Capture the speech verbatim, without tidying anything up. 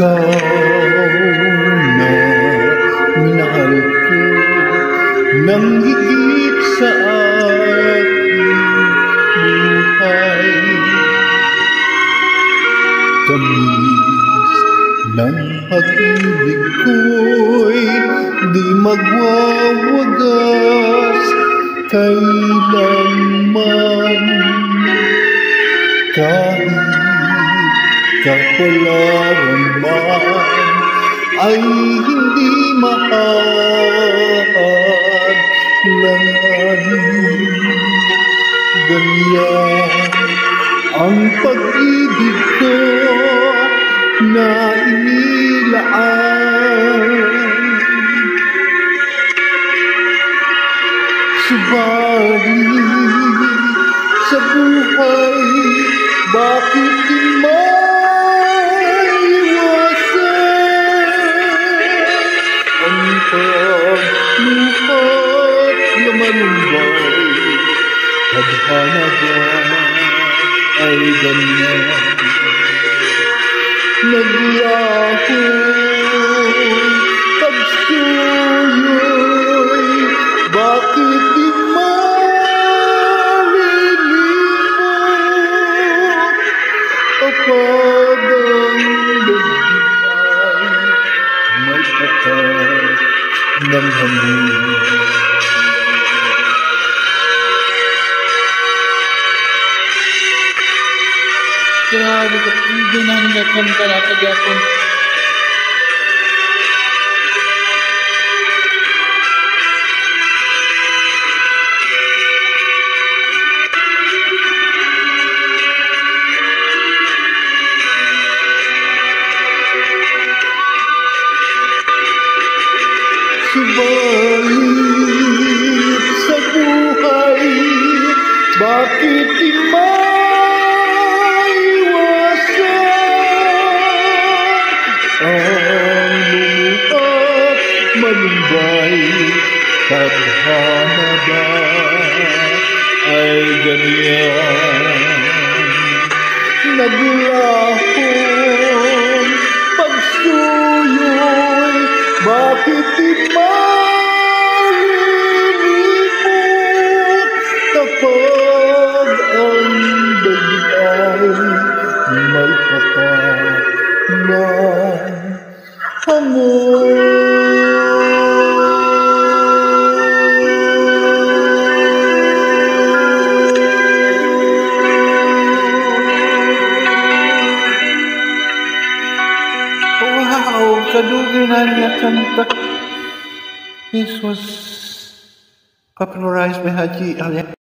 Ikaw na minahal ko nang higit sa aking buhay. Tamis ng pag-ibig ko'y di magwawagas kailanman. Kahit kapalaran man ay hindi mahadlan. Ganyan ang pag-ibig ko na inilaan. Subalit sa buhay, bakit di maiwasan ang pagluhat na malumbay? Tadhana ba ay ganyan? Naglahong pagsuyo'y bakit di malilimot? Kapag ang nagbigay may tatak ng hangin. Grabe ka, hindi na hinatman ka na kagapon. Subalit sa buhay, bakit di malumbay? Tadhana ba ay ganyan? Naglahong pagsuyo'y bakit di malilimot? Kapag ang daig ay may tatak ng hangin. Wow, kaduginan niya kanta. This was popularized by Haji Ali.